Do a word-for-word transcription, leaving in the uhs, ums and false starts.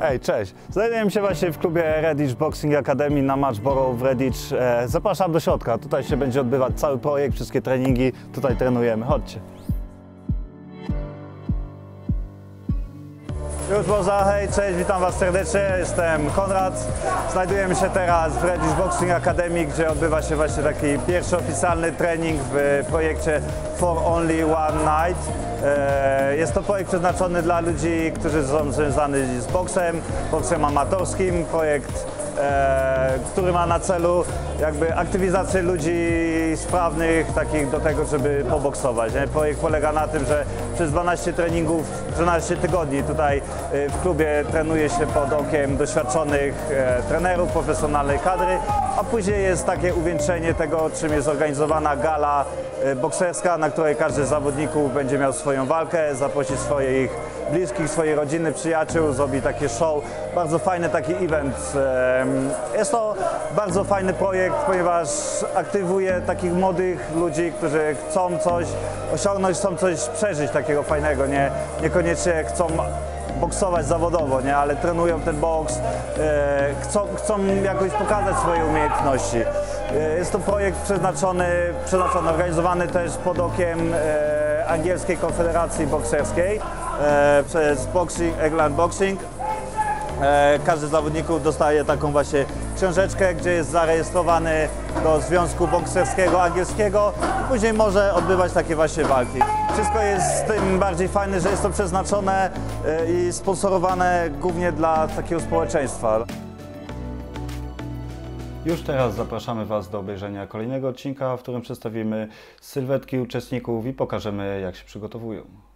Ej, cześć! Znajdujemy się właśnie w klubie Redditch Boxing Academy na Matchborough w Redditch. Zapraszam do środka, tutaj się będzie odbywać cały projekt, wszystkie treningi, tutaj trenujemy, chodźcie. Już można, hej, cześć, witam Was serdecznie, jestem Konrad. Znajdujemy się teraz w Redditch Boxing Academy, gdzie odbywa się właśnie taki pierwszy oficjalny trening w projekcie For Only One Night. Jest to projekt przeznaczony dla ludzi, którzy są związani z boksem, boksem amatorskim. Projekt, który ma na celu jakby aktywizację ludzi sprawnych, takich do tego, żeby poboksować. Nie? Projekt polega na tym, że przez dwanaście treningów, dwanaście tygodni tutaj w klubie trenuje się pod okiem doświadczonych trenerów, profesjonalnej kadry, a później jest takie uwieńczenie tego, czym jest organizowana gala bokserska, na której każdy z zawodników będzie miał swoją walkę, zaprosi swoich bliskich, swojej rodziny, przyjaciół, zrobi takie show. Bardzo fajny taki event. Jest to bardzo fajny projekt, ponieważ aktywuje takich młodych ludzi, którzy chcą coś osiągnąć, chcą coś przeżyć takiego fajnego, nie, niekoniecznie chcą boksować zawodowo, nie, ale trenują ten boks, e, chcą, chcą jakoś pokazać swoje umiejętności. E, jest to projekt przeznaczony, przeznaczony, organizowany też pod okiem e, Angielskiej Konfederacji Bokserskiej e, przez Boxing, England Boxing. E, każdy z zawodników dostaje taką właśnie książeczkę, gdzie jest zarejestrowany do Związku Bokserskiego Angielskiego i później może odbywać takie właśnie walki. Wszystko jest tym bardziej fajne, że jest to przeznaczone i sponsorowane głównie dla takiego społeczeństwa. Już teraz zapraszamy Was do obejrzenia kolejnego odcinka, w którym przedstawimy sylwetki uczestników i pokażemy, jak się przygotowują.